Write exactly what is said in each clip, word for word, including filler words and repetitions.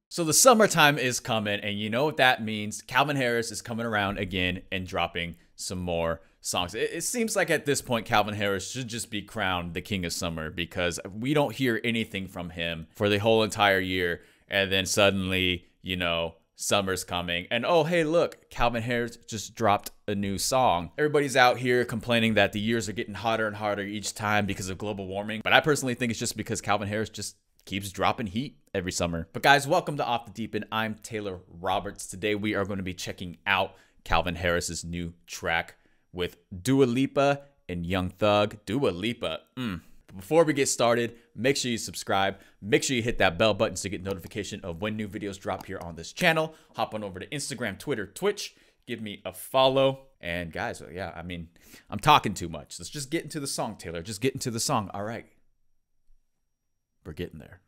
So the summertime is coming, and you know what that means. Calvin Harris is coming around again and dropping some more songs. It, it seems like at this point, Calvin Harris should just be crowned the king of summer, because we don't hear anything from him for the whole entire year. And then suddenly, you know, summer's coming, and oh, hey, look, Calvin Harris just dropped a new song. Everybody's out here complaining that the years are getting hotter and hotter each time because of global warming. But I personally think it's just because Calvin Harris just keeps dropping heat every summer. But guys, welcome to Off the Deep End. I'm Taylor Roberts. Today we are going to be checking out Calvin Harris's new track with Dua Lipa and Young Thug. Dua Lipa, mm. But before we get started, make sure you subscribe. Make sure you hit that bell button so you get notification of when new videos drop here on this channel. Hop on over to Instagram, Twitter, Twitch. Give me a follow. And guys, yeah, I mean, I'm talking too much. Let's just get into the song, Taylor. Just get into the song. All right. We're getting there.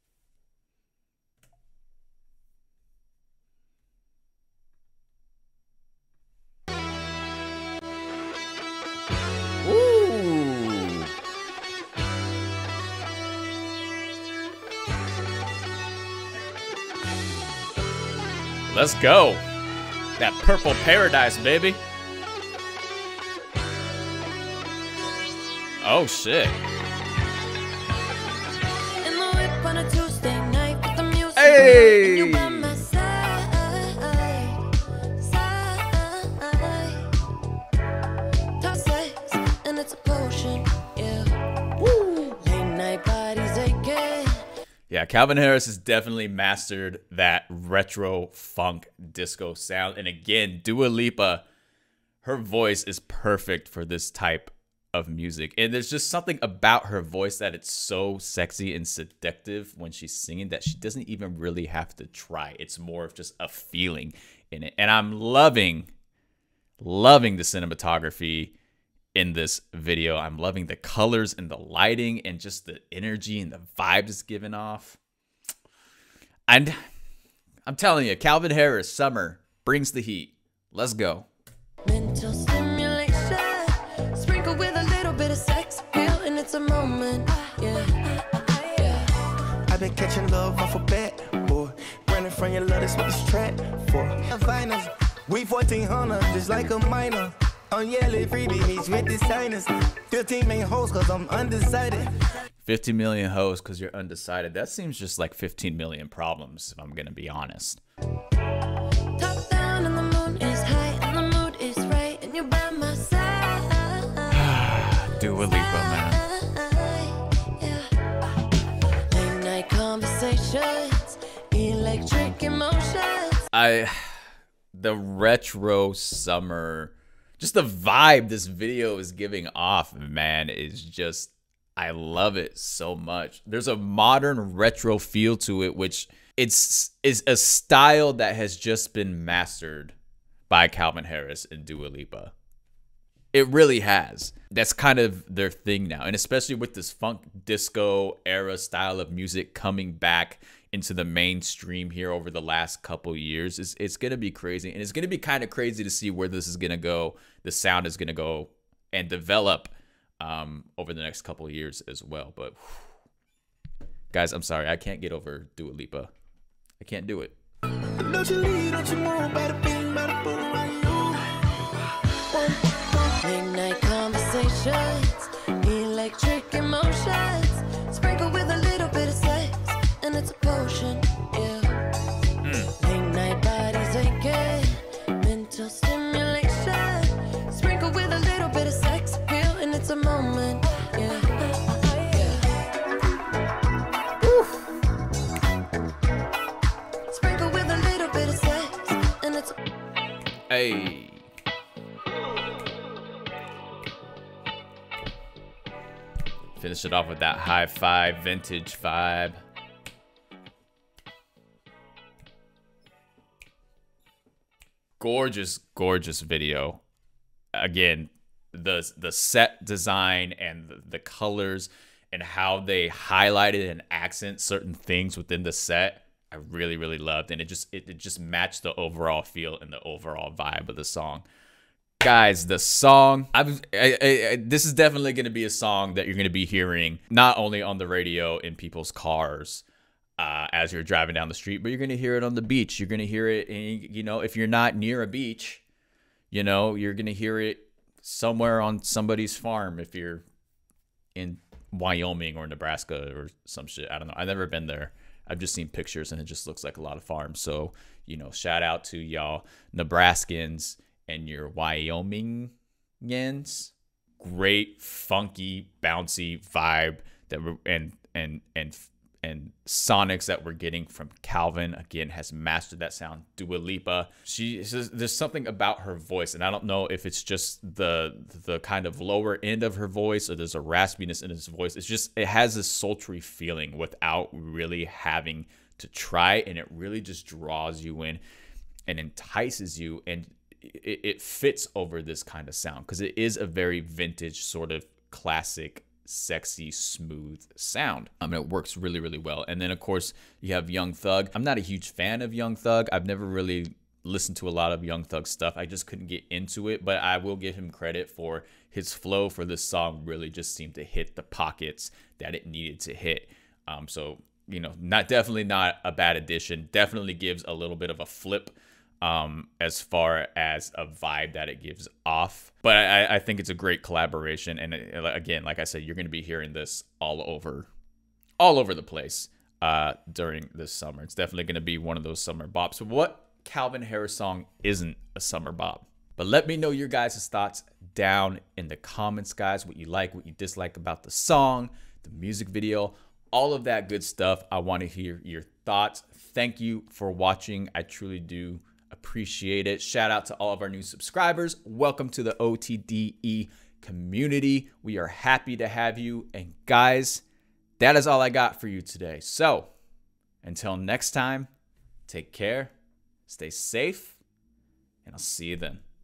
Ooh. Let's go. That purple paradise, baby. Oh, shit. Hey! Yeah, Calvin Harris has definitely mastered that retro funk disco sound. And again, Dua Lipa, her voice is perfect for this type of music. And there's just something about her voice that it's so sexy and seductive when she's singing that she doesn't even really have to try. It's more of just a feeling in it. And I'm loving, loving the cinematography in this video. I'm loving the colors and the lighting and just the energy and the vibes it's giving off. And I'm telling you, Calvin Harris, summer brings the heat. Let's go. Mental stimulation, sprinkle with a little bit of sex appeal, and it's a moment, yeah, yeah. I've been catching love off a bet, boy. Running from your love, that's what this track for. Finals, we fourteen hundred, just like a minor. On yellow freebies with the signers. fifteen main hoes, cause I'm undecided. fifty million hoes because you're undecided. That seems just like fifteen million problems, if I'm gonna be honest. Top down and the moon is high and the mood is right, and you're by my side. Dua Lipa, man. Yeah. Late night conversations, electric emotions. I, the retro summer, just the vibe this video is giving off, man, is just, I love it so much. There's a modern retro feel to it, which it's is a style that has just been mastered by Calvin Harris and Dua Lipa. It really has. That's kind of their thing now. And especially with this funk disco era style of music coming back into the mainstream here over the last couple years, it's, it's going to be crazy. And it's going to be kind of crazy to see where this is going to go. The sound is going to go and develop um, over the next couple of years as well. But whew, guys, I'm sorry. I can't get over Dua Lipa. I can't do it. Don't you leave, don't you move, bada bing, bada boom, around you. Late night conversations, electric emotions, sprinkle with a little bit of sex, and it's a potion, yeah. Mm. Late night bodies aching, mental stimulation, sprinkle with a little bit of sex appeal, and it's a moment, yeah. yeah. Sprinkle with a little bit of sex, and it's a Hey. Finish it off with that hi-fi vintage vibe. Gorgeous, gorgeous video. Again, the the set design and the, the colors and how they highlighted and accent certain things within the set, I really, really loved. And it just it, it just matched the overall feel and the overall vibe of the song. Guys, the song, I've, I, I, I, this is definitely going to be a song that you're going to be hearing not only on the radio in people's cars, uh, as you're driving down the street, but you're going to hear it on the beach. You're going to hear it, in, you know, if you're not near a beach, you know, you're going to hear it somewhere on somebody's farm if you're in Wyoming or Nebraska or some shit. I don't know. I've never been there. I've just seen pictures and it just looks like a lot of farms. So, you know, shout out to y'all Nebraskans and your Wyomingians. Great, funky, bouncy vibe that we're, and and and and sonics that we're getting from Calvin. Again, has mastered that sound. Dua Lipa, she says there's something about her voice, and I don't know if it's just the the kind of lower end of her voice or there's a raspiness in his voice. It's just, it has this sultry feeling without really having to try, and it really just draws you in and entices you, and it, it fits over this kind of sound because it is a very vintage sort of classic, sexy, smooth sound. I mean, it works really, really well. And then, of course, you have Young Thug. I'm not a huge fan of Young Thug. I've never really listened to a lot of Young Thug stuff. I just couldn't get into it, but I will give him credit for his flow for this song really just seemed to hit the pockets that it needed to hit. Um, so, you know, not definitely not a bad addition. Definitely gives a little bit of a flip um as far as a vibe that it gives off, but I, I think it's a great collaboration, and it, again, like I said, you're going to be hearing this all over all over the place uh during this summer. It's definitely going to be one of those summer bops. What Calvin Harris song isn't a summer bop? But let me know your guys' thoughts down in the comments, guys. What you like, what you dislike about the song, the music video, all of that good stuff. I want to hear your thoughts. Thank you for watching. I truly do appreciate it. Shout out to all of our new subscribers. Welcome to the O T D E community. We are happy to have you. And guys, that is all I got for you today. So until next time, take care, stay safe, and I'll see you then.